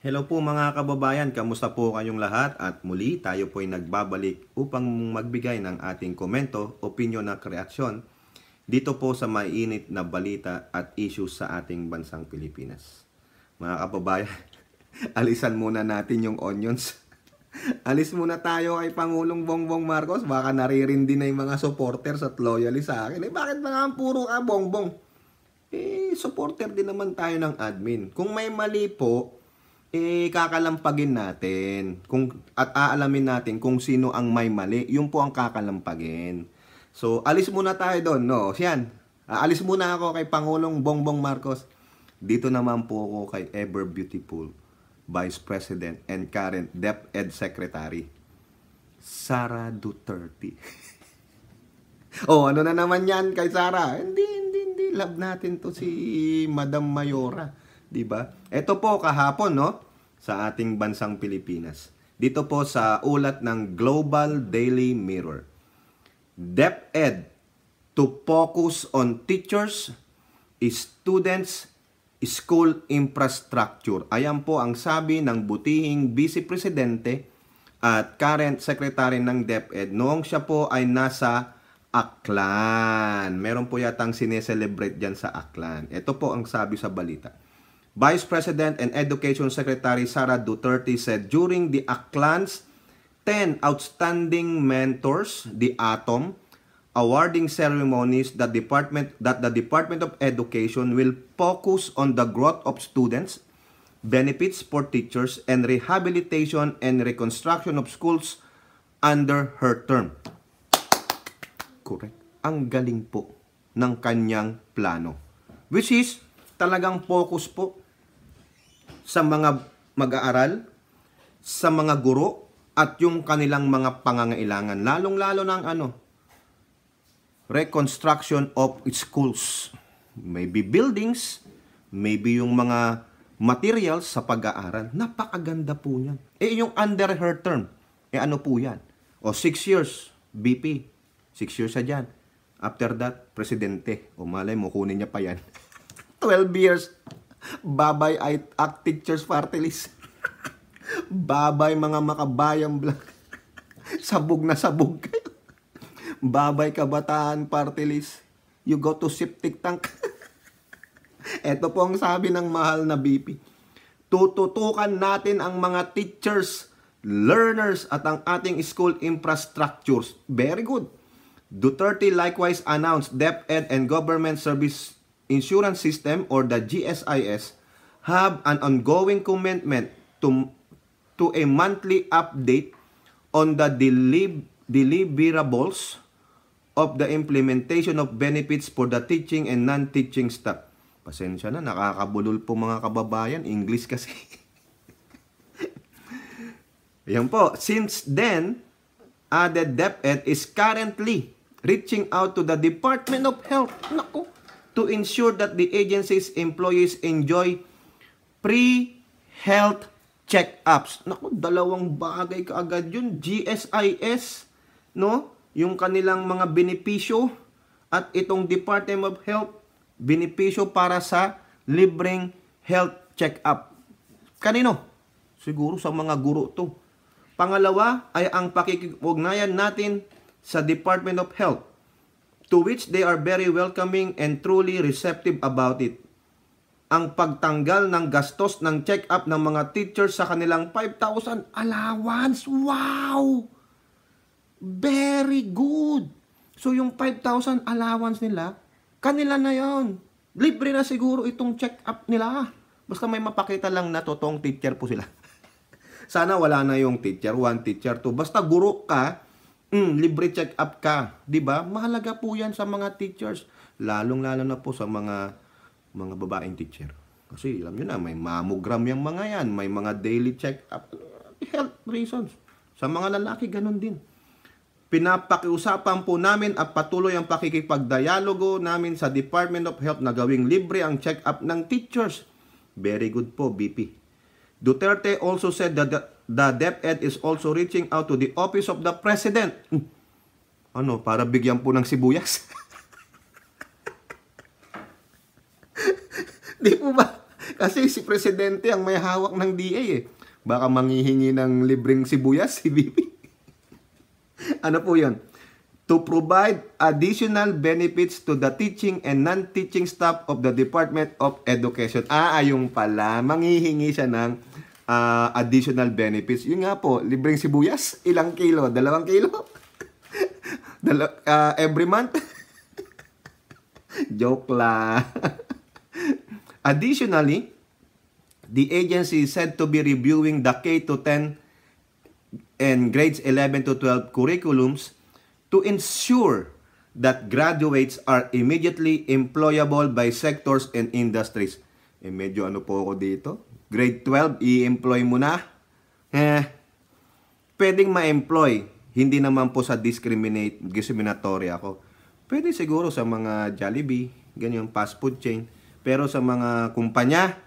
Hello po mga kababayan, kamusta po kayong lahat? At muli tayo po ay nagbabalik upang magbigay ng ating komento, opinyon at reaksyon dito po sa mainit na balita at issues sa ating bansang Pilipinas. Mga kababayan, alisan muna natin yung onions. Alis muna tayo kay Pangulong Bongbong Marcos. Baka naririndi na yung mga supporters at loyalists sa akin. Bakit mga puro ka, Bongbong? Supporter din naman tayo ng admin. Kung may mali po, kakalampagin natin at aalamin natin kung sino ang may mali. Yun po ang kakalampagin. So, alis muna tayo doon. No, siyan. Alis muna ako kay Pangulong Bongbong Marcos. Dito naman po ako kay ever beautiful Vice President and current DepEd Secretary, Sara Duterte. Ano na naman yan kay Sara? Hindi. Love natin to si Madam Mayora. Diba? Ito po kahapon, no? Sa ating bansang Pilipinas. Dito po sa ulat ng Global Daily Mirror. DepEd to focus on teachers, students, school infrastructure. Ayan po ang sabi ng butihing Vice Presidente at current Secretary ng DepEd noong siya po ay nasa Aklan. Meron po yatang sineselebrate dyan sa Aklan. Ito po ang sabi sa balita. Vice President and Education Secretary Sara Duterte said during the Aklan's 10 Outstanding Mentors, the ATOM, awarding ceremonies that the Department of Education will focus on the growth of students, benefits for teachers, and rehabilitation and reconstruction of schools under her term. Correct. Ang galing po ng kanyang plano. Which is, talagang focus po sa mga mag-aaral, sa mga guro, at yung kanilang mga pangangailangan. Lalong-lalo ng reconstruction of schools. Maybe buildings, maybe yung mga materials sa pag-aaral. Napakaganda po niyan. Yung under her term, ano po yan? 6 years, BP. 6 years na dyan. After that, presidente. Malay mo, kunin niya pa yan. 12 years. Babay Act Teachers Partylist. Babay mga makabayang vlog. Sabog na sabog kayo. Babay Kabataan Partylist. You go to septic tank. Ito po ang sabi ng mahal na BP. Tututukan natin ang mga teachers, learners at ang ating school infrastructures. Very good. Duterte likewise announced DepEd and Government Service Insurance System or the GSIS have an ongoing commitment to a monthly update on the deliverables of the implementation of benefits for the teaching and non-teaching staff. Pasensya na, nakakabulol po mga kababayan. English kasi. Ayan po. Since then, the DepEd is currently reaching out to the Department of Health to ensure that the agency's employees enjoy pre-health check-ups. Dalawang bagay kaagad yun. GSIS, no? Yung kanilang mga benepisyo at itong Department of Health, benepisyo para sa libreng health check-up. Kanino? Siguro sa mga guro to. Pangalawa ay ang pakikipugnayan natin sa Department of Health, to which they are very welcoming and truly receptive about it. Ang pagtanggal ng gastos ng check-up ng mga teachers sa kanilang 5,000 allowance. Wow! Very good! So yung 5,000 allowance nila, kanila na yon. Libre na siguro itong check-up nila. Basta may mapakita lang na totoong teacher po sila. Sana wala na yung teacher 1, teacher 2. Basta guro ka, libre check-up ka. Diba? Mahalaga po yan sa mga teachers. Lalong-lalo na po sa mga babaeng teacher. Kasi alam nyo na, may mammogram yung mga yan. May mga daily check-up. Health reasons. Sa mga lalaki, ganun din. Pinapakiusapan po namin at patuloy ang pakikipagdialogo namin sa Department of Health na gawing libre ang check-up ng teachers. Very good po, BP. Duterte also said that the DepEd is also reaching out to the Office of the President. Para bigyan po ng sibuyas? Di po ba? Kasi si Presidente ang may hawak ng DA eh. Baka manghihingi ng libreng sibuyas si VP. Ano po yun? To provide additional benefits to the teaching and non-teaching staff of the Department of Education. Yung pala, manghihingi siya ng additional benefits. Yun nga po, libreng sibuyas, ilang kilo? 2 kilo? Every month? Joke lang. Additionally, the agency is said to be reviewing the K-10 and grades 11 to 12 curriculums to ensure that graduates are immediately employable by sectors and industries. Medyo ano po ako dito? Grade 12, i-employ mo na? Pwedeng ma-employ. Hindi naman po sa discriminatory ako. Pwede siguro sa mga Jollibee, ganyan, fast food chain. Pero sa mga kumpanya,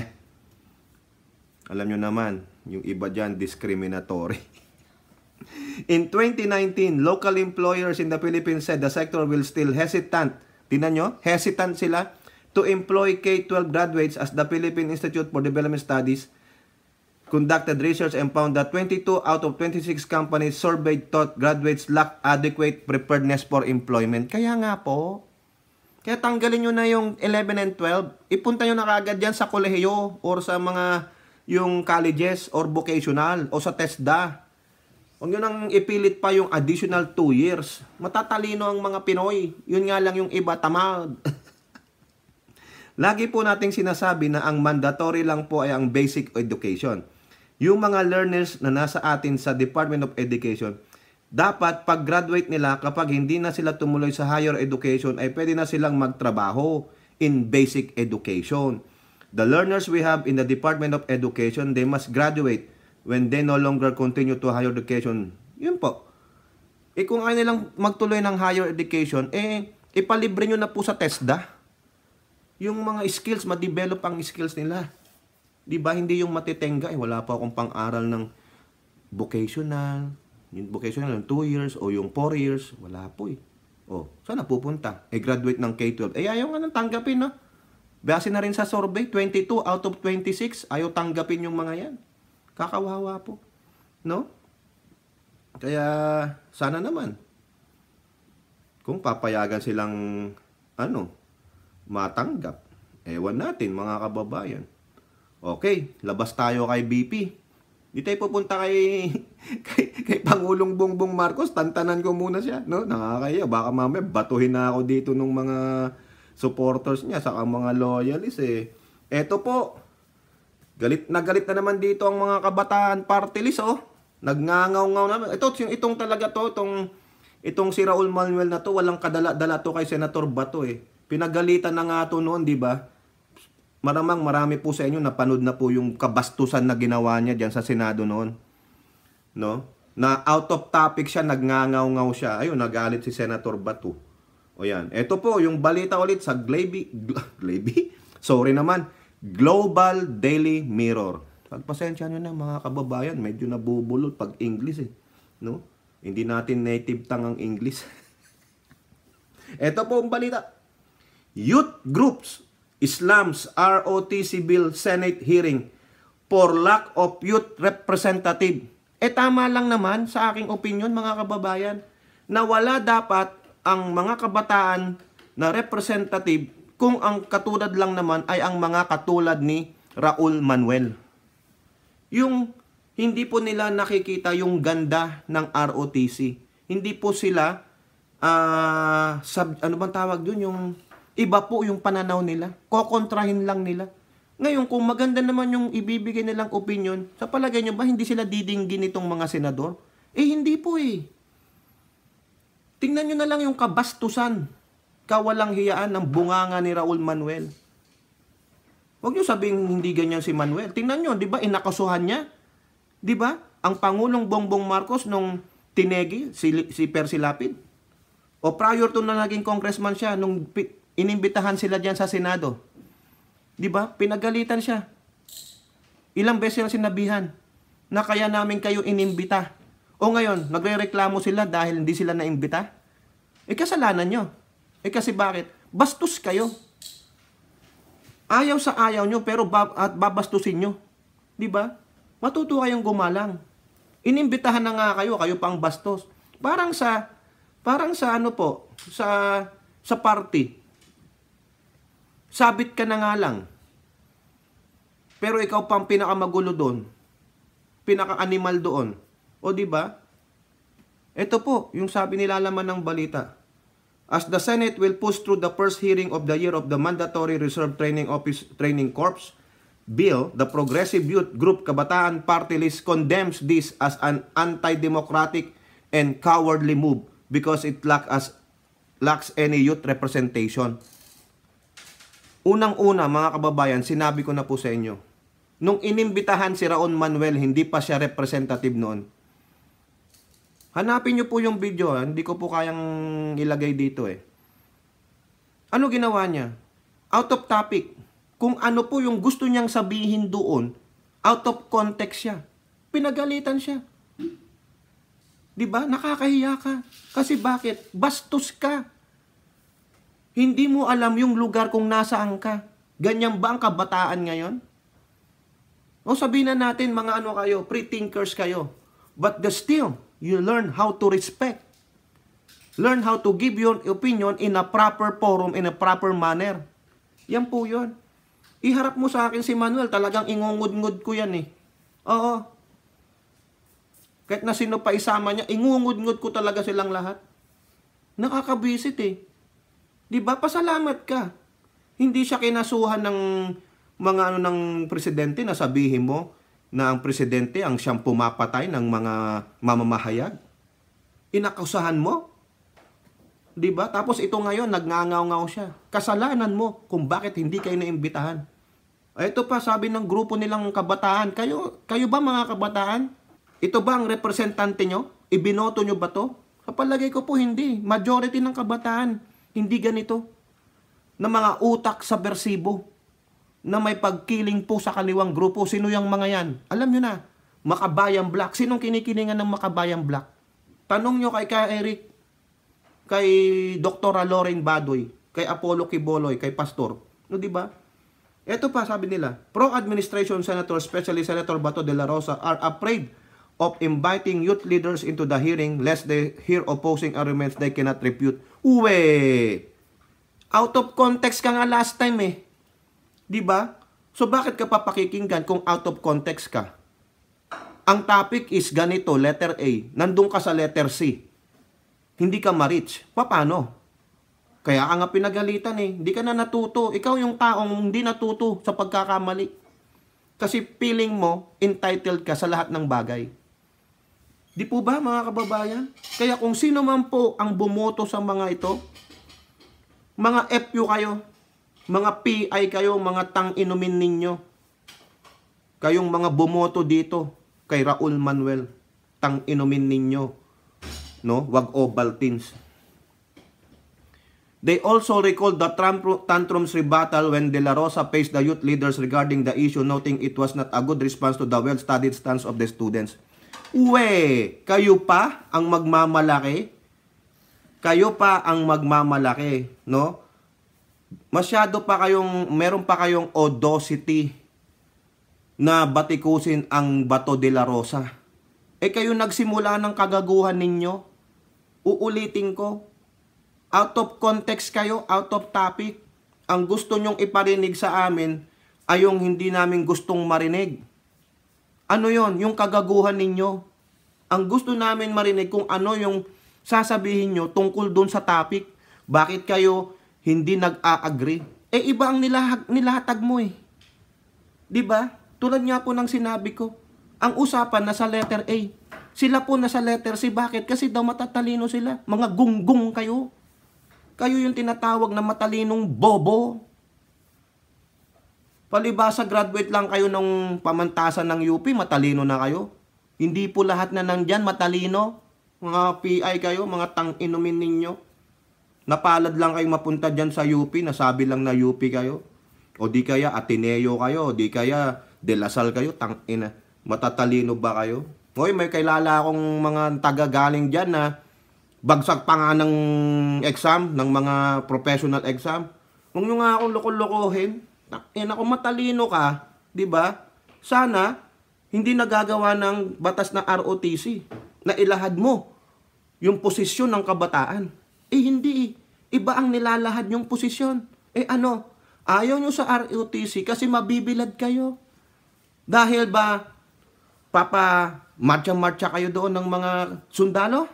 alam nyo naman, yung iba dyan, discriminatory. In 2019, local employers in the Philippines said the sector will still hesitant. Tingnan nyo, hesitant sila to employ K-12 graduates as the Philippine Institute for Development Studies conducted research and found that 22 out of 26 companies surveyed thought graduates lack adequate preparedness for employment. Kaya nga po, kaya tanggalin nyo na yung 11 and 12, ipunta nyo na kagad yan sa kolehiyo or sa mga yung colleges or vocational o sa TESDA. Huwag nyo nang ipilit pa yung additional 2 years. Matatalino ang mga Pinoy. Yun nga lang yung iba, tamad. Lagi po nating sinasabi na ang mandatory lang po ay ang basic education. Yung mga learners na nasa atin sa Department of Education, dapat pag-graduate nila, kapag hindi na sila tumuloy sa higher education, ay pwede na silang magtrabaho in basic education. The learners we have in the Department of Education, they must graduate when they no longer continue to higher education. Yun po. Kung ayaw nilang magtuloy ng higher education, ipalibre nyo na po sa TESDA. Yung mga skills, ma-develop ang skills nila. Diba? Hindi yung matitenga. Wala pa akong pang-aral ng vocational. Yung vocational, yung 2 years o yung 4 years. Wala po saan na pupunta? Graduate ng K-12. Ayaw nga nang tanggapin, no? Base na rin sa survey, 22 out of 26, ayaw tanggapin yung mga yan. Kakawawa po. No? Kaya, sana naman. Kung papayagan silang, matanggap. Ewan natin, mga kababayan. Okay, labas tayo kay BP. Di tayo pupunta kay Pangulong Bongbong Marcos. Tantanan ko muna siya. No? Nakakaya. Baka mamaya batuhin na ako dito ng mga supporters niya, saka mga loyalists Eto po. Galit na naman dito ang mga Kabataan Partylist Nagngangaw-ngaw naman. Itong talaga to, itong si Raul Manuel na to, walang kadala-dala to kay Senator Bato Pinagalitan na nga to noon, di ba? Marami po sa inyo napanood na po yung kabastusan na ginawa niya diyan sa Senado noon. No? Na out of topic siya, nagngangaw-ngaw siya. Ayun, nagalit si Senator Bato. Yan. Ito po, yung balita ulit sa Global Daily Mirror. Pagpasensya nyo na mga kababayan, medyo nabubulol pag English no? Hindi natin native tang ang English. Ito po ang balita. Youth groups Islam's ROTC Bill Senate hearing for lack of youth representative. Tama lang naman sa aking opinion mga kababayan na wala dapat ang mga kabataan na representative kung ang katulad lang naman ay ang mga katulad ni Raul Manuel. Yung hindi po nila nakikita yung ganda ng ROTC. Hindi po sila, ano bang tawag dun? Yung iba po yung pananaw nila. Kokontrahin lang nila. Ngayon, kung maganda naman yung ibibigay nilang opinion, sa palagay nyo ba hindi sila didinggin itong mga senador? Hindi po Tingnan nyo na lang yung kabastusan, kawalang hiyaan ng bunganga ni Raul Manuel. Huwag nyo sabing hindi ganyan si Manuel. Tingnan nyo, di ba, inakasuhan niya? Di ba, ang Pangulong Bongbong Marcos nung tinegi si Percy Lapid. O prior to na naging congressman siya, nung inimbitahan sila dyan sa Senado. Di ba, pinagalitan siya. Ilang beses na sinabihan na kaya namin kayo inimbita. O ngayon, nagre-reklamo sila dahil hindi sila naimbita? Kasalanan nyo. Kasi bakit? Bastos kayo. Ayaw sa ayaw nyo, pero at babastusin nyo. Di ba? Matuto kayong gumalang. Inimbitahan na nga kayo, kayo pang bastos. Parang sa ano po, sa party. Sabit ka na nga lang. Pero ikaw pang pinakamagulo doon. Pinaka-animal doon. O di ba? Ito po, yung sabi nilalaman ng balita. As the Senate will push through the first hearing of the year of the Mandatory Reserve Training Corps Bill, the Progressive Youth Group Kabataan Partylist condemns this as an anti-democratic and cowardly move because it lacks any youth representation. Unang-una, mga kababayan, sinabi ko na po sa inyo, nung inimbitahan si Raon Manuel, hindi pa siya representative noon. Hanapin nyo po yung video, hindi ko po kayang ilagay dito eh. Ano ginawa niya? Out of topic. Kung ano po yung gusto niyang sabihin doon, out of context siya. Pinagalitan siya. Diba? Nakakahiya ka. Kasi bakit? Bastos ka. Hindi mo alam yung lugar kung nasaan ka. Ganyan ba ang kabataan ngayon? O sabihin na natin, mga ano kayo, pre-thinkers kayo. But still, you learn how to respect. Learn how to give your opinion in a proper forum, in a proper manner. Yan po yun. Iharap mo sa akin si Manuel, talagang ingungud-ngud ko yan eh. Oo. Kahit na sino pa isama niya, ingungud-ngud ko talaga silang lahat. Nakakabisit eh. Diba? Pasalamat ka. Hindi siya kinasuhan ng mga ano ng presidente na sabihin mo na ang presidente ang siyang pumapatay ng mga mamamahayag. Inakusahan mo. Diba? Tapos ito ngayon, nagngangaw-ngaw siya. Kasalanan mo kung bakit hindi kayo naimbitahan. Ito pa, sabi ng grupo nilang kabataan, kayo ba mga kabataan? Ito ba ang representante nyo? Ibinoto nyo ba to? Kapalagay ko po hindi. Majority ng kabataan, hindi ganito. Na mga utak subversibo. Na may pagkiling po sa kaliwang grupo. Sino yung mga yan? Alam nyo na, Makabayang Black. Sinong kinikilingan ng Makabayang Black? Tanong nyo kay Eric, kay Dr. Lorraine Badoy, kay Apollo Quiboloy, kay Pastor. No, di ba? Ito pa, sabi nila, pro-administration senator, especially Senator Bato de la Rosa, are afraid of inviting youth leaders into the hearing lest they hear opposing arguments they cannot refute. Uwe! Out of context ka nga last time eh. Di ba? So bakit ka papakikinggan kung out of context ka? Ang topic is ganito, letter A. Nandun ka sa letter C. Hindi ka ma-reach. Paano? Kaya ka nga pinagalitan eh. Hindi ka na natuto. Ikaw yung taong hindi natuto sa pagkakamali. Kasi feeling mo, entitled ka sa lahat ng bagay. Di po ba mga kababayan? Kaya kung sino man po ang bumoto sa mga ito, mga FU kayo, mga PI kayo, mga tang-inumin ninyo, kayong mga bumoto dito kay Raul Manuel, tang-inumin ninyo, no? Wag Ovaltines. They also recalled the tantrums rebuttal when De La Rosa faced the youth leaders regarding the issue, noting it was not a good response to the well-studied stance of the students. Uwe, kayo pa ang magmamalaki? Kayo pa ang magmamalaki, no? Masyado pa kayong, meron pa kayong audacity na batikusin ang Bato de la Rosa. Kayo nagsimula ng kagaguhan ninyo. Uulitin ko, out of context kayo, out of topic. Ang gusto nyong iparinig sa amin ay yung hindi namin gustong marinig. Ano yon? Yung kagaguhan ninyo. Ang gusto namin marinig kung ano yung sasabihin nyo tungkol dun sa topic. Bakit kayo hindi nag-a-agree? Iba ang nilahatag mo eh. Diba? Tulad nga po ng sinabi ko, ang usapan nasa letter A. Sila po nasa letter C. Bakit? Kasi daw matatalino sila. Mga gunggong kayo. Kayo yung tinatawag na matalinong bobo. Palibasa graduate lang kayo ng pamantasan ng UP, matalino na kayo. Hindi po lahat na nandyan matalino. Mga PI kayo, mga tang-inumin ninyo. Napalad lang kayo mapunta dyan sa UP, nasabi lang na UP kayo. O di kaya Ateneo kayo, o di kaya De La Salle kayo, tang-ina. Matatalino ba kayo? Hoy, may kailala akong mga taga-galing dyan na bagsak pa nga ng exam, ng mga professional exam. Huwag nyo nga akong loko-lokohin. Kung matalino ka, 'di ba? Sana hindi nagagawa ng batas na ROTC na ilahad mo yung posisyon ng kabataan. Hindi. Iba ang nilalahad yung posisyon. Ano? Ayaw nyo sa ROTC kasi mabibilad kayo. Dahil ba marcha-marcha kayo doon ng mga sundalo?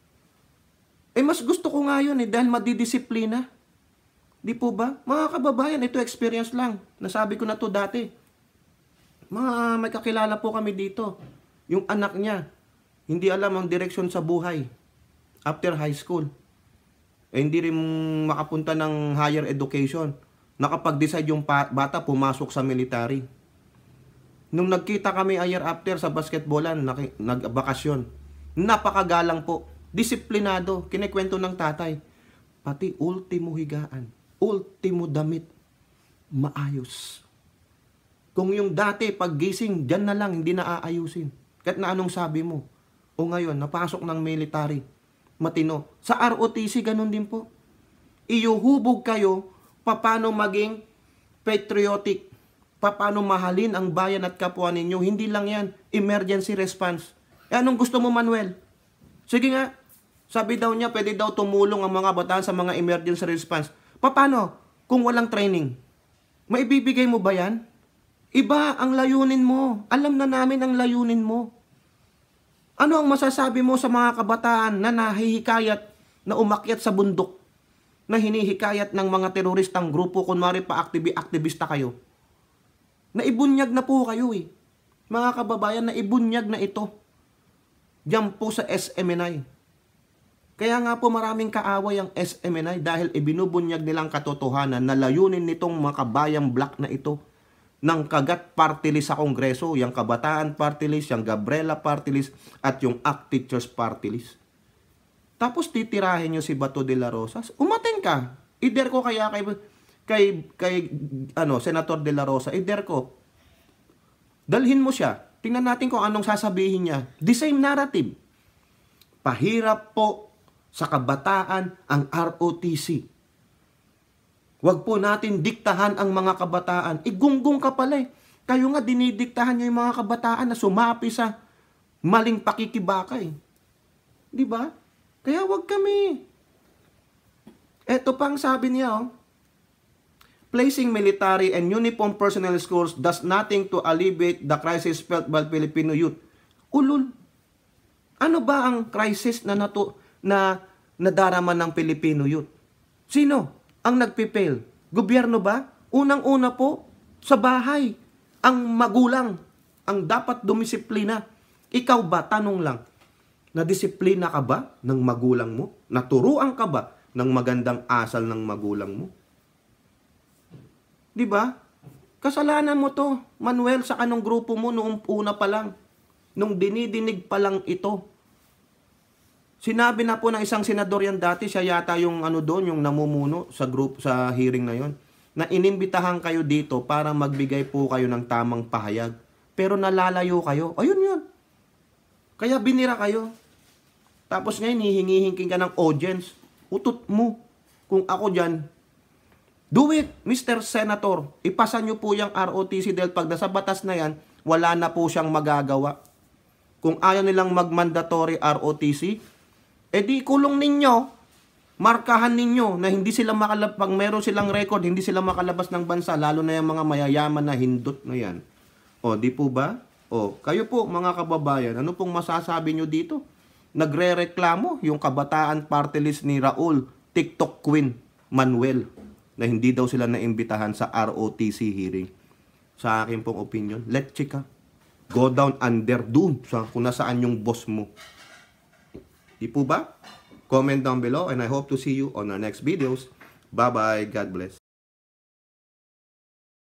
Mas gusto ko nga yun dahil madidisiplina. Di po ba? Mga kababayan, ito experience lang. Nasabi ko na to dati. May kakilala po kami dito. Yung anak niya, hindi alam ang direksyon sa buhay after high school. Hindi rin makapunta ng higher education. Nakapag-decide yung bata pumasok sa military. Nung nagkita kami a year after sa basketballan, nagbakasyon. Napakagalang po. Disiplinado. Kinikwento ng tatay. Pati ultimo higaan. Ultimo damit. Maayos. Kung yung dati paggising, dyan na lang, hindi na aayusin. Kahit na anong sabi mo. O ngayon, napasok ng military. Matino. Sa ROTC, ganun din po. Iyuhubog kayo paano maging patriotic. Paano mahalin ang bayan at kapwa ninyo. Hindi lang yan. Emergency response. Anong gusto mo, Manuel? Sige nga. Sabi daw niya, pwede daw tumulong ang mga bataan sa mga emergency response. Paano? Kung walang training. Maibibigay mo ba yan? Iba ang layunin mo. Alam na namin ang layunin mo. Ano ang masasabi mo sa mga kabataan na nahihikayat na umakyat sa bundok? Na hinihikayat ng mga teroristang grupo, kunwari pa aktivista kayo? Naibunyag na po kayo Mga kababayan, naibunyag na ito. Diyan po sa SMNI. Kaya nga po maraming kaaway ang SMNI dahil ibinubunyag nilang katotohanan na layunin nitong mga kabayang black na ito ng kagat partylist sa Kongreso, yung Kabataan Partylist, yung Gabriela Partylist, at yung ACT Teachers Partylist. Tapos titirahin nyo si Bato de la Rosas. Umating ka. Ider ko kaya kay Senator de la Rosa, ko. Dalhin mo siya. Tingnan natin kung anong sasabihin niya. The same narrative. Pahirap po sa kabataan ang ROTC. Huwag po natin diktahan ang mga kabataan. Gunggong ka pala Kayo nga dinidiktahan nyo yung mga kabataan na sumapi sa maling pakikibaka Di ba? Kaya huwag kami. Ito pang sabi niya placing military and uniform personnel schools does nothing to alleviate the crisis felt by Filipino youth. Ulul. Ano ba ang crisis na nadarama ng Filipino youth? Sino ang nagpipail? Gobyerno ba? Unang-una po, sa bahay. Ang magulang ang dapat dumisiplina. Ikaw ba? Tanong lang. Nadisiplina ka ba ng magulang mo? Naturuan ka ba ng magandang asal ng magulang mo? Di ba? Kasalanan mo to, Manuel, sa anong grupo mo noong una pa lang. Nung dinidinig pa lang ito. Sinabi na po ng isang senador yan dati, siya yata yung yung namumuno sa group sa hearing na yon, na inimbitahan kayo dito para magbigay po kayo ng tamang pahayag. Pero nalalayo kayo. Ayun yun. Kaya binira kayo. Tapos ngayon, hihingi-hingking ka ng audience. Utot mo. Kung ako dyan, do it, Mr. Senator. Ipasa nyo po yung ROTC dahil pag nasa batas na yan, wala na po siyang magagawa. Kung ayaw nilang mag-mandatory ROTC, di kulong ninyo, markahan ninyo na hindi sila pag meron silang record, hindi sila makalabas ng bansa, lalo na yung mga mayayaman na hindot na yan. Di po ba? Kayo po, mga kababayan, ano pong masasabi nyo dito? Nagre-reklamo yung Kabataan Partylist ni Raul, TikTok Queen, Manuel, na hindi daw sila naimbitahan sa ROTC hearing. Sa akin pong opinion, let's check go down under doon kung nasaan yung boss mo. Di po ba? Comment down below and I hope to see you on our next videos. Bye-bye. God bless.